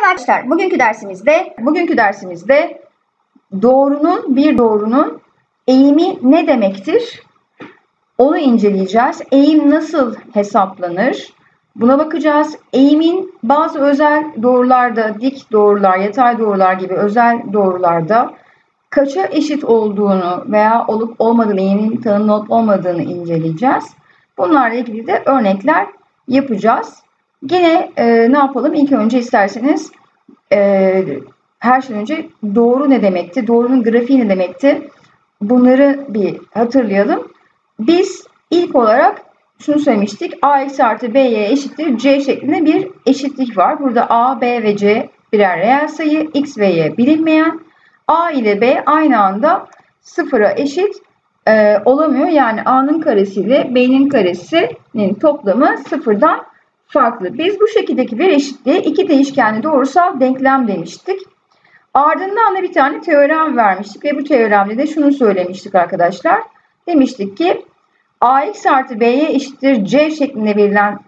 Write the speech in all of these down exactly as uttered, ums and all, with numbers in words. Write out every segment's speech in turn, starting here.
arkadaşlar, bugünkü dersimizde bugünkü dersimizde doğrunun bir doğrunun eğimi ne demektir? Onu inceleyeceğiz. Eğim nasıl hesaplanır? Buna bakacağız. Eğimin bazı özel doğrularda, dik doğrular, yatay doğrular gibi özel doğrularda kaça eşit olduğunu veya olup olmadığını, eğimin tanımlı olup olmadığını inceleyeceğiz. Bunlarla ilgili de örnekler yapacağız. Yine e, ne yapalım? İlk önce isterseniz e, her şeyden önce doğru ne demekti? Doğrunun grafiği ne demekti? Bunları bir hatırlayalım. Biz ilk olarak şunu söylemiştik. A eksi artı B'ye eşittir C şeklinde bir eşitlik var. Burada A, B ve C birer reel sayı. X ve Y bilinmeyen. A ile B aynı anda sıfıra eşit e, olamıyor. Yani A'nın karesi ile B'nin karesinin toplamı sıfırdan farklı. Biz bu şekildeki bir eşitliğe iki değişkenli doğrusal denklem demiştik. Ardından da bir tane teorem vermiştik ve bu teoremde de şunu söylemiştik arkadaşlar. Demiştik ki Ax artı B'ye eşittir C şeklinde verilen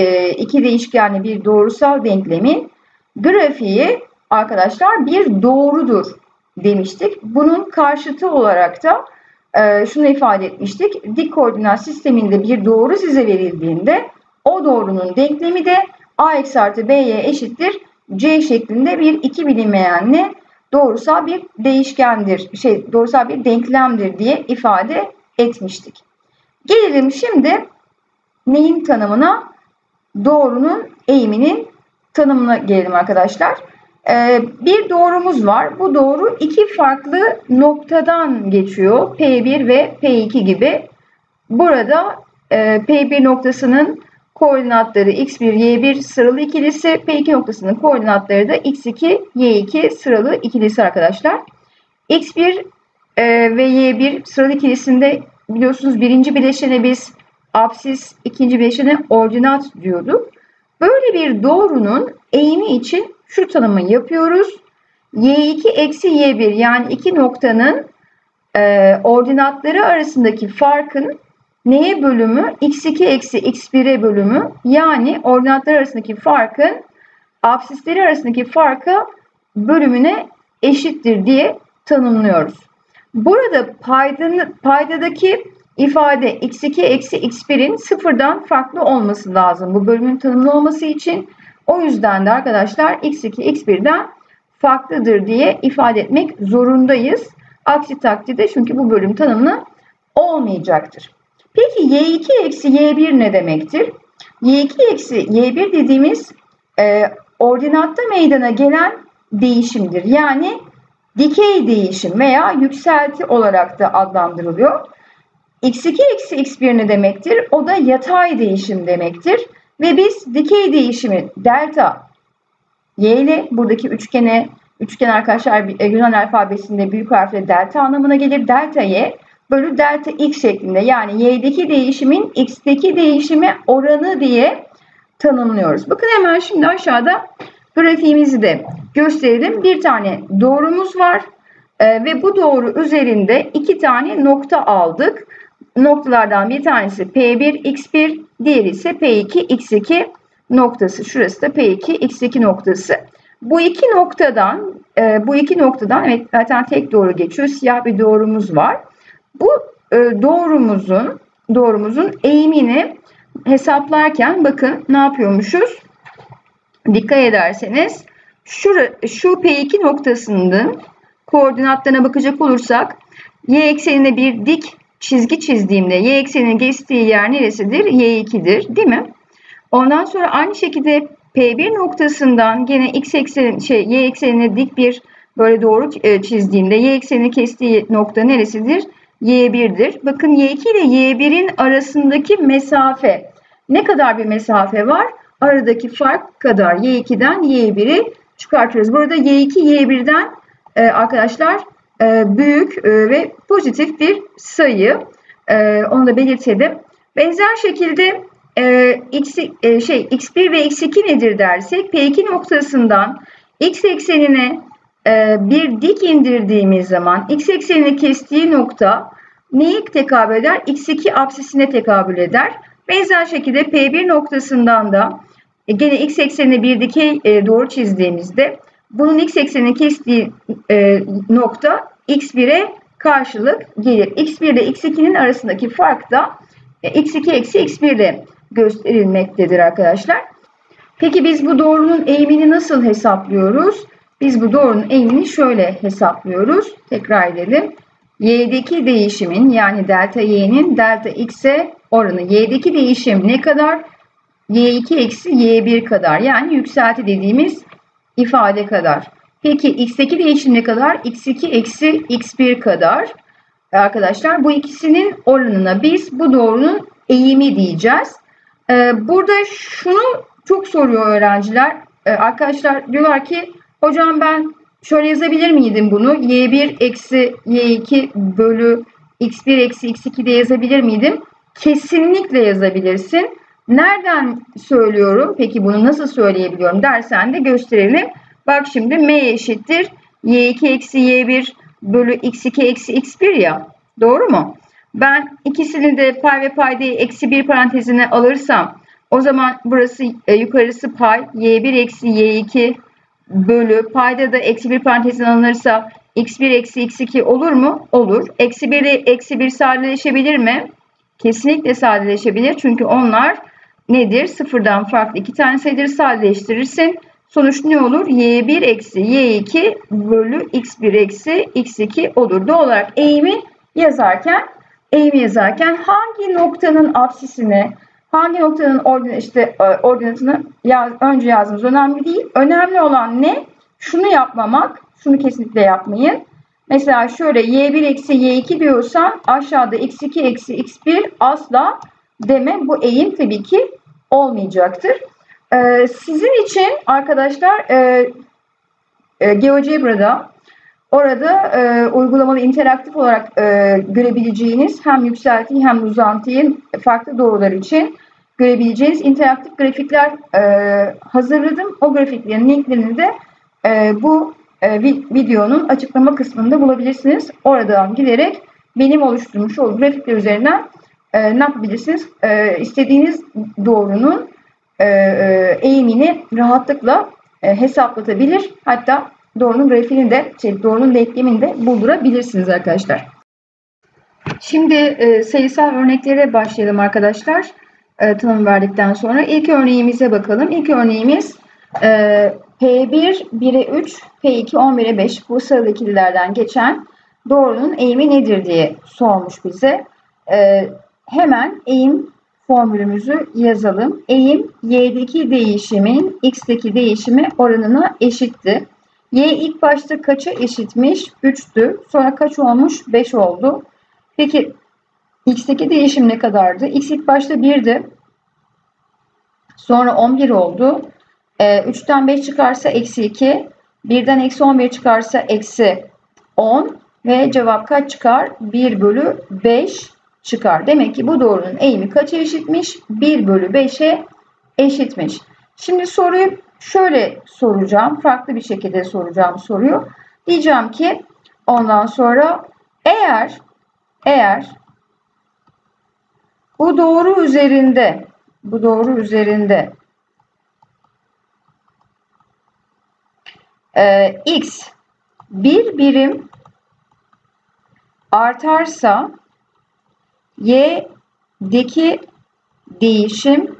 iki değişkenli bir doğrusal denklemin grafiği arkadaşlar bir doğrudur demiştik. Bunun karşıtı olarak da şunu ifade etmiştik. Dik koordinat sisteminde bir doğru size verildiğinde o doğrunun denklemi de Ax artı B'ye eşittir C şeklinde bir iki bilinmeyenli doğrusal bir değişkendir, şey doğrusal bir denklemdir diye ifade etmiştik. Gelelim şimdi neyin tanımına? Doğrunun eğiminin tanımına gelelim arkadaşlar. Ee, bir doğrumuz var. Bu doğru iki farklı noktadan geçiyor. P bir ve P iki gibi. Burada e, P bir noktasının koordinatları x bir, y bir sıralı ikilisi, P iki noktasının koordinatları da x iki, y iki sıralı ikilisi arkadaşlar. x bir e, ve y bir sıralı ikilisinde biliyorsunuz birinci bileşene biz apsis, ikinci bileşene ordinat diyorduk. Böyle bir doğrunun eğimi için şu tanımı yapıyoruz. y iki eksi y bir yani iki noktanın e, ordinatları arasındaki farkın neye bölümü? x iki eksi x bir'e bölümü. Yani ordinatlar arasındaki farkın apsisleri arasındaki farka bölümüne eşittir diye tanımlıyoruz. Burada paydanın, paydadaki ifade x iki eksi x bir'in sıfırdan farklı olması lazım. Bu bölümün tanımlı olması için. O yüzden de arkadaşlar x iki x bir'den farklıdır diye ifade etmek zorundayız. Aksi takdirde çünkü bu bölüm tanımlı olmayacaktır. Peki y iki eksi y bir ne demektir? y iki eksi y bir dediğimiz e, ordinatta meydana gelen değişimdir. Yani dikey değişim veya yükselti olarak da adlandırılıyor. x iki eksi x bir ne demektir? O da yatay değişim demektir. Ve biz dikey değişimi delta y ile buradaki üçgene, üçgen arkadaşlar Yunan alfabesinde büyük harfle delta anlamına gelir. Delta y bölü delta x şeklinde yani y'deki değişimin x'teki değişime oranı diye tanımlıyoruz. Bakın hemen şimdi aşağıda grafiğimizi de gösterelim. Bir tane doğrumuz var ee, ve bu doğru üzerinde iki tane nokta aldık. Noktalardan bir tanesi P bir x bir, diğeri ise P iki x iki noktası. Şurası da P iki x iki noktası. Bu iki noktadan, e, bu iki noktadan evet zaten tek doğru geçiyor. Siyah bir doğrumuz var. Bu e, doğrumuzun doğrumuzun eğimini hesaplarken bakın ne yapıyormuşuz? Dikkat ederseniz şura, şu P iki noktasının koordinatlarına bakacak olursak y eksenine bir dik çizgi çizdiğimde y ekseninin geçtiği yer neresidir? y iki'dir, değil mi? Ondan sonra aynı şekilde P bir noktasından gene x eksen şey y eksenine dik bir böyle doğru çizdiğimde y eksenini kestiği nokta neresidir? y bir'dir. Bakın y iki ile y bir'in arasındaki mesafe. Ne kadar bir mesafe var? Aradaki fark kadar y iki'den y bir'i çıkartıyoruz. Burada y iki y bir'den e, arkadaşlar e, büyük e, ve pozitif bir sayı. E, onu da belirtelim. Benzer şekilde e, x, e, şey, x bir ve x iki nedir dersek P iki noktasından x eksenine bir dik indirdiğimiz zaman x eksenini kestiği nokta neye tekabül eder? x iki apsisine tekabül eder. Benzer şekilde P bir noktasından da E, gene x eksenine bir dikey e, doğru çizdiğimizde bunun x eksenini kestiği e, nokta x bire karşılık gelir. x bir ile x ikinin arasındaki fark da e, x iki eksi x bir ile gösterilmektedir arkadaşlar. Peki biz bu doğrunun eğimini nasıl hesaplıyoruz? Biz bu doğrunun eğimini şöyle hesaplıyoruz. Tekrar edelim. Y'deki değişimin yani delta y'nin delta x'e oranı. Y'deki değişim ne kadar? y iki eksi y bir kadar. Yani yükselti dediğimiz ifade kadar. Peki x'teki değişim ne kadar? x iki eksi x bir kadar. Arkadaşlar bu ikisinin oranına biz bu doğrunun eğimi diyeceğiz. Ee, burada şunu çok soruyor öğrenciler. Ee, arkadaşlar diyorlar ki hocam ben şöyle yazabilir miydim bunu? y bir eksi y iki bölü x bir eksi x iki de yazabilir miydim? Kesinlikle yazabilirsin. Nereden söylüyorum? Peki bunu nasıl söyleyebiliyorum dersen de gösterelim. Bak şimdi m eşittir y iki eksi y bir bölü x iki eksi x bir ya. Doğru mu? Ben ikisini de pay ve paydayı eksi bir parantezine alırsam o zaman burası e, yukarısı pay y bir eksi y iki bölü payda da eksi bir parantezine alınırsa x bir eksi x iki olur mu? Olur. Eksi bir ile eksi bir sadeleşebilir mi? Kesinlikle sadeleşebilir. Çünkü onlar nedir? Sıfırdan farklı iki tane sayıları sadeleştirirsin. Sonuç ne olur? y bir eksi y iki bölü x bir eksi x iki olur. Doğal olarak eğimi yazarken eğimi yazarken hangi noktanın apsisini, hangi noktanın ordin, işte, ordinatını yaz, önce yazmamız önemli değil. Önemli olan ne? Şunu yapmamak. Şunu kesinlikle yapmayın. Mesela şöyle y bir eksi y iki diyorsan aşağıda x iki eksi x bir asla deme. Bu eğim tabii ki olmayacaktır. Ee, sizin için arkadaşlar e, e, GeoGebra'da orada e, uygulamalı interaktif olarak e, görebileceğiniz hem yükseltiyi hem uzantıyı farklı doğrular için görebileceğiniz interaktif grafikler e, hazırladım. O grafiklerin linklerini de e, bu e, videonun açıklama kısmında bulabilirsiniz. Oradan giderek benim oluşturmuş olduğum grafikler üzerinden e, ne yapabilirsiniz? E, istediğiniz doğrunun e, e, eğimini rahatlıkla e, hesaplatabilir. Hatta doğrunun grafiğini de, şey, doğrunun denklemini de buldurabilirsiniz arkadaşlar. Şimdi e, sayısal örneklere başlayalım arkadaşlar. E, tanım verdikten sonra ilk örneğimize bakalım. İlk örneğimiz e, P bir bire üç, P iki on bire beş bu sıralı ikililerden geçen doğrunun eğimi nedir diye sormuş bize. E, hemen eğim formülümüzü yazalım. Eğim y'deki değişimin x'teki değişimi oranına eşitti. Y ilk başta kaça eşitmiş? üçtü. Sonra kaç olmuş? beş oldu. Peki x'teki değişim ne kadardı? X ilk başta birdi. Sonra on bir oldu. E, üçten beş çıkarsa eksi iki. birden eksi on bir çıkarsa eksi on. Ve cevap kaç çıkar? bir bölü beş çıkar. Demek ki bu doğrunun eğimi kaça eşitmiş? bir bölü beşe eşitmiş. Şimdi soruyu şöyle soracağım. Farklı bir şekilde soracağım soruyu. Diyeceğim ki ondan sonra eğer eğer bu doğru üzerinde bu doğru üzerinde e, x bir birim artarsa y'deki değişim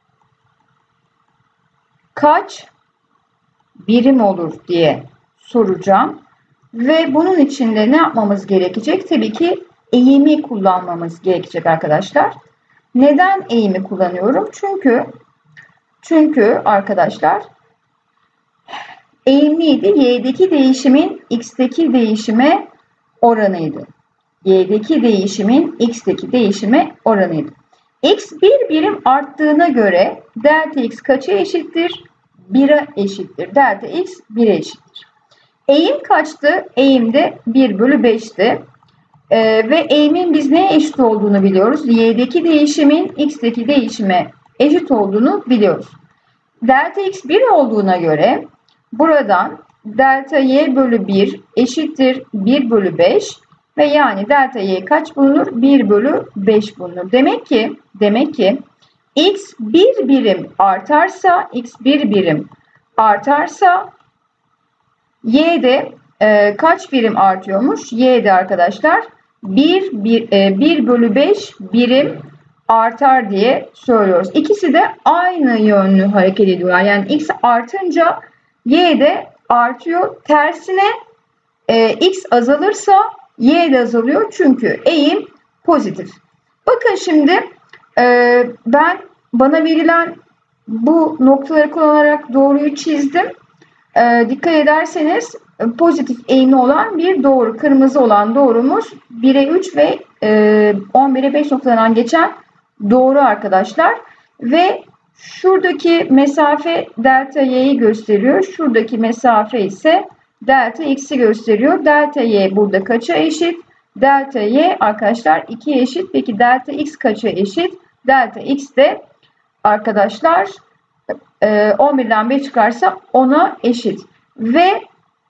kaç birim olur diye soracağım. Ve bunun için de ne yapmamız gerekecek? Tabii ki eğimi kullanmamız gerekecek arkadaşlar. Neden eğimi kullanıyorum? Çünkü çünkü arkadaşlar eğimliydi. Y'deki değişimin x'teki değişime oranıydı. Y'deki değişimin x'teki değişime oranıydı. X bir birim arttığına göre delta x kaça eşittir? bire eşittir. Delta x bire eşittir. Eğim kaçtı? Eğim de bir bölü beşti. Ee, ve eğimin biz neye eşit olduğunu biliyoruz. Y'deki değişimin x'teki değişime eşit olduğunu biliyoruz. Delta x bir olduğuna göre buradan delta y bölü bir eşittir bir bölü beş ve yani delta y kaç bulunur? bir bölü beş bulunur. Demek ki demek ki x bir birim artarsa, x bir birim artarsa y de e, kaç birim artıyormuş? Y de arkadaşlar bir, bir, e, bir bölü beş birim artar diye söylüyoruz. İkisi de aynı yönlü hareket ediyorlar. Yani x artınca y de artıyor. Tersine e, x azalırsa y de azalıyor. Çünkü eğim pozitif. Bakın şimdi e, ben bana verilen bu noktaları kullanarak doğruyu çizdim. E, dikkat ederseniz pozitif eğimli olan bir doğru. Kırmızı olan doğrumuz bire üç ve e, on bire beş noktalarından geçen doğru arkadaşlar. Ve şuradaki mesafe delta y'yi gösteriyor. Şuradaki mesafe ise delta x'i gösteriyor. Delta y burada kaça eşit? Delta y arkadaşlar ikiye eşit. Peki delta x kaça eşit? Delta x de arkadaşlar on birden beş çıkarsa ona eşit. Ve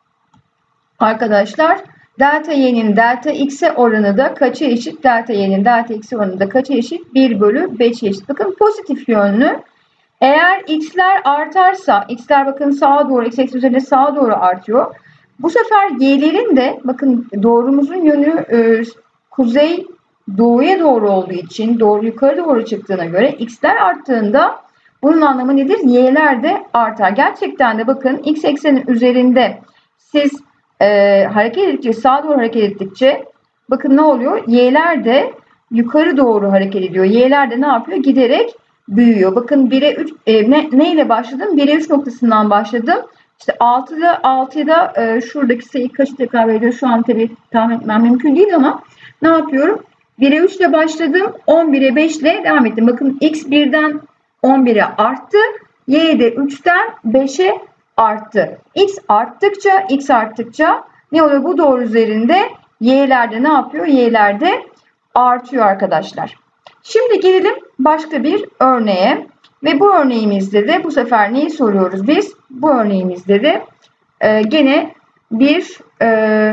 arkadaşlar delta y'nin delta x'e oranı da kaça eşit? Delta y'nin delta x'e oranı da kaça eşit? bir bölü beşe eşit. Bakın pozitif yönlü. Eğer x'ler artarsa, x'ler bakın sağa doğru, x eksi üzerinde sağa doğru artıyor. Bu sefer y'lerin de bakın doğrumuzun yönü e, kuzey doğuya doğru olduğu için, doğru yukarı doğru çıktığına göre x'ler arttığında bunun anlamı nedir? Y'ler de artar. Gerçekten de bakın x eksenin üzerinde siz e, hareket ettikçe, sağa doğru hareket ettikçe bakın ne oluyor? Y'ler de yukarı doğru hareket ediyor. Y'ler de ne yapıyor? Giderek büyüyor. Bakın bire üç e, ne, ne ile başladım? bire üç noktasından başladım. İşte altıda altıda e, şuradaki sayı kaç tekrar ediyor? Şu an tabii tahmin etmem mümkün değil ama ne yapıyorum? bire üç ile başladım. on bire beş ile devam ettim. Bakın x birden on bire arttı. Y de üçten beşe arttı. X arttıkça x arttıkça ne oluyor? Bu doğru üzerinde y'ler de ne yapıyor? Y'ler de artıyor arkadaşlar. Şimdi gelelim başka bir örneğe. Ve bu örneğimizde de bu sefer neyi soruyoruz biz? Bu örneğimizde de e, gene bir e,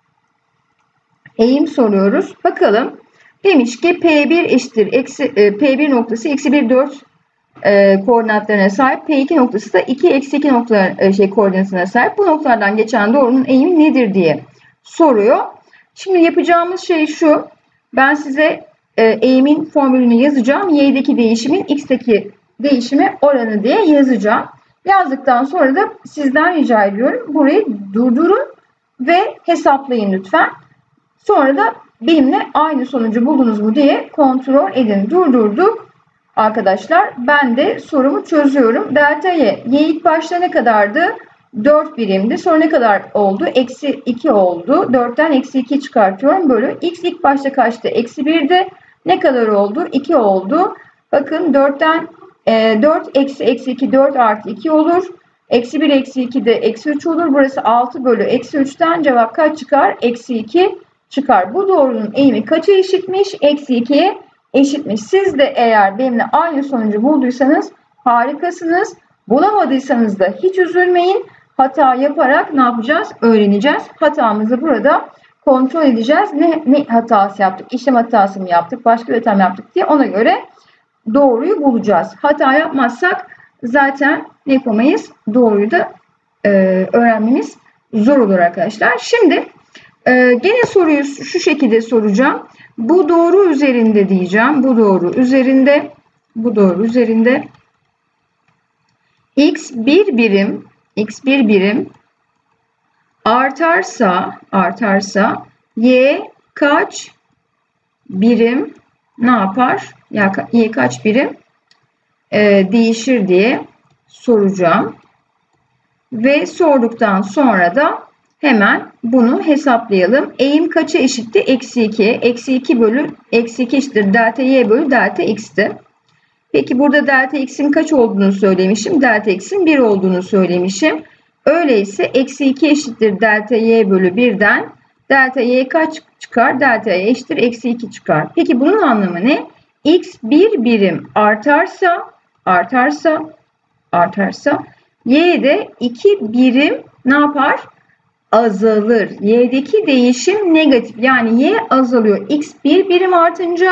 eğim soruyoruz. Bakalım. Demiş ki P bir eşittir eksi, e, P bir noktası eksi bir dört e, koordinatlarına sahip. P iki noktası da iki eksi iki noktalar, e, şey, koordinatına sahip. Bu noktalardan geçen doğrunun eğimi nedir diye soruyor. Şimdi yapacağımız şey şu. Ben size e, eğimin formülünü yazacağım. Y'deki değişimin x'teki değişime oranı diye yazacağım. Yazdıktan sonra da sizden rica ediyorum. Burayı durdurun ve hesaplayın lütfen. Sonra da benimle aynı sonucu buldunuz mu diye kontrol edin. Durdurduk arkadaşlar. Ben de sorumu çözüyorum. Delta y. Y ilk başta ne kadardı? dört birimdi. Sonra ne kadar oldu? Eksi iki oldu. dörtten eksi iki çıkartıyorum. Bölü. X ilk başta kaçtı? Eksi birdi. Ne kadar oldu? iki oldu. Bakın dörtten e, dört eksi eksi iki dört artı iki olur. Eksi bir eksi iki de eksi üç olur. Burası altı bölü eksi üçten cevap kaç çıkar? Eksi iki çıkar. Bu doğrunun eğimi kaça eşitmiş? Eksi ikiye eşitmiş. Siz de eğer benimle aynı sonucu bulduysanız harikasınız. Bulamadıysanız da hiç üzülmeyin. Hata yaparak ne yapacağız? Öğreneceğiz. Hatamızı burada kontrol edeceğiz. Ne, ne hatası yaptık? İşlem hatası mı yaptık? Başka bir hata mı yaptık diye ona göre doğruyu bulacağız. Hata yapmazsak zaten ne yapamayız? Doğruyu da e, öğrenmemiz zor olur arkadaşlar. Şimdi e, gene soruyu şu şekilde soracağım. Bu doğru üzerinde diyeceğim. Bu doğru üzerinde bu doğru üzerinde x bir birim x bir birim artarsa artarsa y kaç birim ne yapar? Ya y kaç birim e, değişir diye soracağım. Ve sorduktan sonra da hemen bunu hesaplayalım. Eğim kaça eşitti? Eksi iki. Eksi iki bölü eksi iki eşittir delta y bölü delta x'ti. Peki burada delta x'in kaç olduğunu söylemişim. Delta x'in bir olduğunu söylemişim. Öyleyse eksi iki eşittir delta y bölü birden delta y kaç çıkar? Delta y eşittir eksi iki çıkar. Peki bunun anlamı ne? X bir birim artarsa artarsa artarsa y de iki birim ne yapar? Azalır. Y'deki değişim negatif. Yani y azalıyor. X bir birim artınca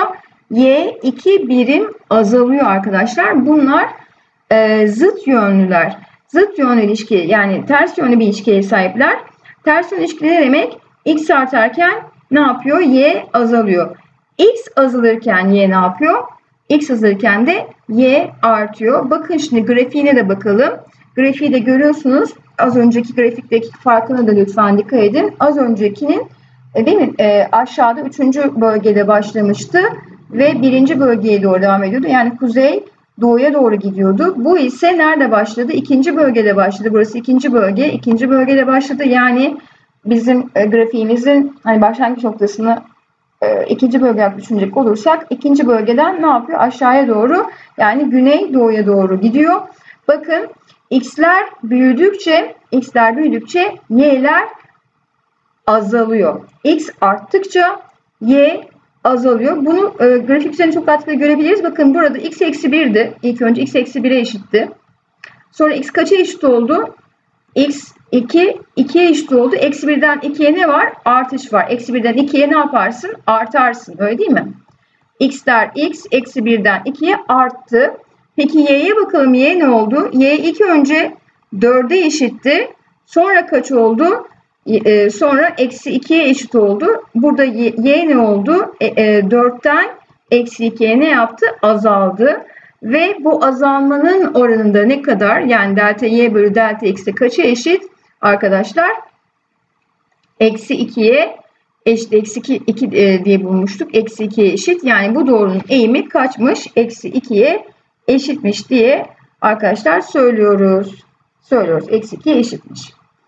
Y iki birim azalıyor arkadaşlar. Bunlar e, zıt yönlüler. Zıt yönlü ilişki, yani ters yönlü bir ilişkiye sahipler. Ters yönlü ilişki ne demek? X artarken ne yapıyor? Y azalıyor. X azalırken Y ne yapıyor? X azalırken de Y artıyor. Bakın şimdi grafiğine de bakalım. Grafiği de görüyorsunuz. Az önceki grafikteki farkına da lütfen dikkat edin. Az öncekinin değil mi? E, aşağıda üçüncü bölgede başlamıştı ve birinci bölgeye doğru devam ediyordu. Yani kuzey doğuya doğru gidiyordu. Bu ise nerede başladı? İkinci bölgede başladı. Burası ikinci bölge. İkinci bölgede başladı. Yani bizim e, grafiğimizin hani başlangıç noktasını e, ikinci bölge olarak düşünecek olursak ikinci bölgeden ne yapıyor? Aşağıya doğru, yani güney doğuya doğru gidiyor. Bakın x'ler büyüdükçe, x'ler büyüdükçe y'ler azalıyor. X arttıkça y azalıyor. Bunu e, grafik üzerinde çok rahatlıkla görebiliriz. Bakın burada x eksi bir'di. İlk önce x eksi bir'e eşitti. Sonra x kaça eşit oldu? X iki, ikiye eşit oldu. Eksi bir'den ikiye ne var? Artış var. Eksi bir'den ikiye ne yaparsın? Artarsın. Öyle değil mi? X'ler x, eksi bir'den ikiye arttı. Peki y'ye bakalım. Y ne oldu? Y ilk önce dört'e eşitti. Sonra kaç oldu? E, sonra eksi ikiye eşit oldu. Burada y, y ne oldu? E, e, dört'ten eksi ikiye ne yaptı? Azaldı. Ve bu azalmanın oranında ne kadar? Yani delta y bölü delta x'e kaça eşit? Arkadaşlar eksi ikiye eşit. Eksi iki, iki e, diye bulmuştuk. Eksi ikiye eşit. Yani bu doğrunun eğimi kaçmış? Eksi ikiye eşitmiş diye arkadaşlar söylüyoruz. Söylüyoruz. Eksi ikiye eşitmiş.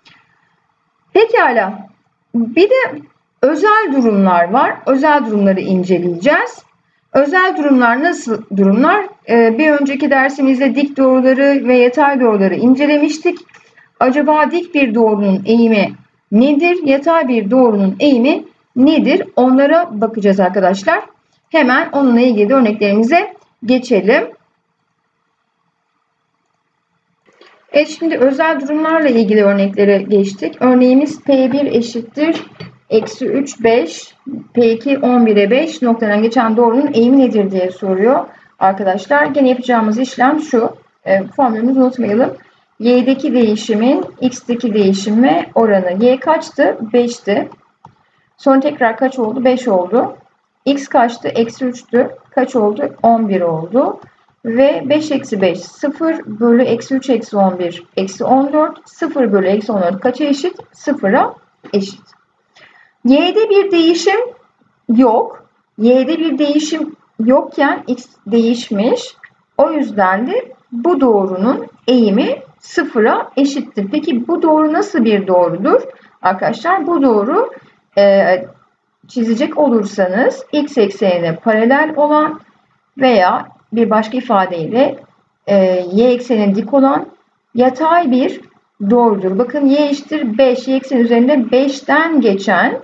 Pekala. Bir de özel durumlar var. Özel durumları inceleyeceğiz. Özel durumlar nasıl durumlar? Ee, bir önceki dersimizde dik doğruları ve yatay doğruları incelemiştik. Acaba dik bir doğrunun eğimi nedir? Yatay bir doğrunun eğimi nedir? Onlara bakacağız arkadaşlar. Hemen onunla ilgili örneklerimize geçelim. Evet, şimdi özel durumlarla ilgili örneklere geçtik. Örneğimiz P bir eşittir eksi üç, beş, P iki, on bir'e beş noktadan geçen doğrunun eğimi nedir diye soruyor arkadaşlar. Gene yapacağımız işlem şu. E, formülümüzü unutmayalım. Y'deki değişimin X'deki değişime oranı. Y kaçtı? beş'ti. Sonra tekrar kaç oldu? beş oldu. X kaçtı? Eksi üç'tü. Kaç oldu? on bir oldu. Ve beş eksi beş sıfır bölü eksi üç eksi on bir eksi on dört, sıfır bölü eksi on dört kaça eşit? sıfır'a eşit. Y'de bir değişim yok. Y'de bir değişim yokken x değişmiş. O yüzden de bu doğrunun eğimi sıfır'a eşittir. Peki bu doğru nasıl bir doğrudur? Arkadaşlar bu doğru e, çizecek olursanız x eksenine paralel olan veya bir başka ifadeyle e, y eksenine dik olan yatay bir doğrudur. Bakın y eşittir beş. Y ekseni üzerinde beş'ten geçen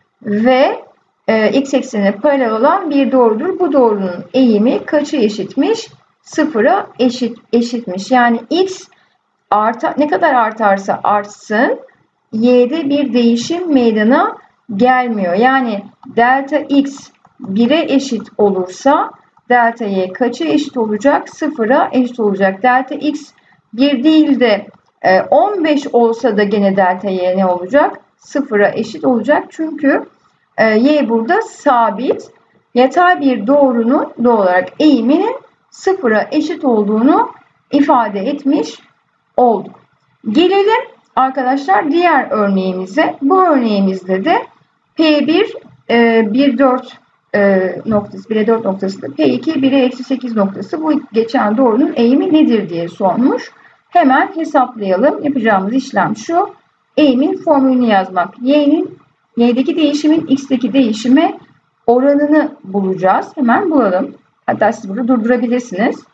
ve e, x eksenine paralel olan bir doğrudur. Bu doğrunun eğimi kaça eşitmiş? sıfır'a eşit, eşitmiş. Yani x arta, ne kadar artarsa artsın y'de bir değişim meydana gelmiyor. Yani delta x bir'e eşit olursa delta y kaça eşit olacak? sıfır'a eşit olacak. Delta x bir değil de on beş olsa da gene delta y ne olacak? sıfır'a eşit olacak. Çünkü y burada sabit. Yatay bir doğrunun doğal olarak eğiminin sıfır'a eşit olduğunu ifade etmiş olduk. Gelelim arkadaşlar diğer örneğimize. Bu örneğimizde de P bir bir dört noktası, bir'e dört noktasında P iki bir'e eksi sekiz noktası, bu geçen doğrunun eğimi nedir diye sormuş. Hemen hesaplayalım. Yapacağımız işlem şu. Eğimin formülünü yazmak. Y'nin Y'deki değişimin X'deki değişime oranını bulacağız. Hemen bulalım. Hatta siz burada durdurabilirsiniz.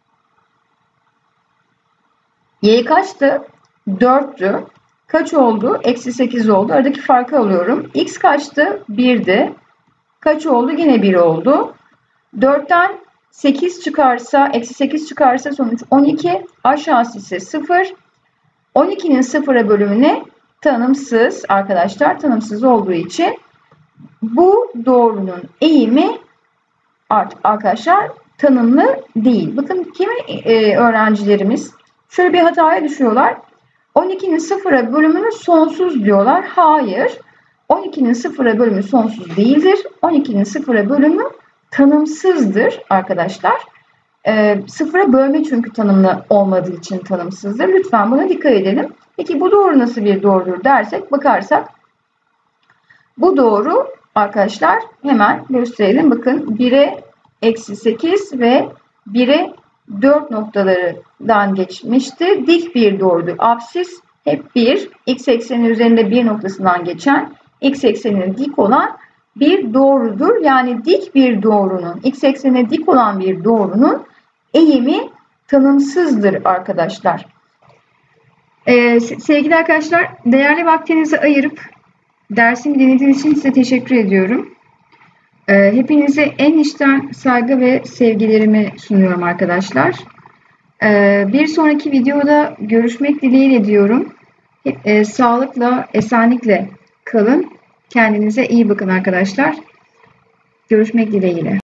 Y kaçtı? dört'tü. Kaç oldu? Eksi sekiz oldu. Aradaki farkı alıyorum. X kaçtı? bir'di. Kaç oldu? Yine bir oldu. dört'ten sekiz çıkarsa, eksi sekiz çıkarsa sonuç on iki. Aşağısı ise sıfır. on iki'nin sıfır'a bölümüne tanımsız arkadaşlar. Tanımsız olduğu için bu doğrunun eğimi artık arkadaşlar tanımlı değil. Bakın kimi e, öğrencilerimiz şöyle bir hataya düşüyorlar. on ikinin sıfıra bölümünü sonsuz diyorlar. Hayır. on ikinin sıfıra bölümü sonsuz değildir. on ikinin sıfıra bölümü tanımsızdır arkadaşlar. E, sıfıra bölme çünkü tanımlı olmadığı için tanımsızdır. Lütfen buna dikkat edelim. Peki bu doğru nasıl bir doğrudur dersek, bakarsak bu doğru arkadaşlar hemen gösterelim. Bakın bire eksi sekiz ve bire dört noktalarından geçmişti. Dik bir doğrudur. Apsis hep bir. X eksenin üzerinde bir noktasından geçen, x eksenine dik olan bir doğrudur. Yani dik bir doğrunun, x eksenine dik olan bir doğrunun eğimi tanımsızdır arkadaşlar. Ee, sevgili arkadaşlar, değerli vaktinizi ayırıp dersimi dinlediğiniz için size teşekkür ediyorum. Ee, hepinize en içten saygı ve sevgilerimi sunuyorum arkadaşlar. Ee, bir sonraki videoda görüşmek dileğiyle diyorum. Hep, e, sağlıkla, esenlikle kalın. Kendinize iyi bakın arkadaşlar. Görüşmek dileğiyle.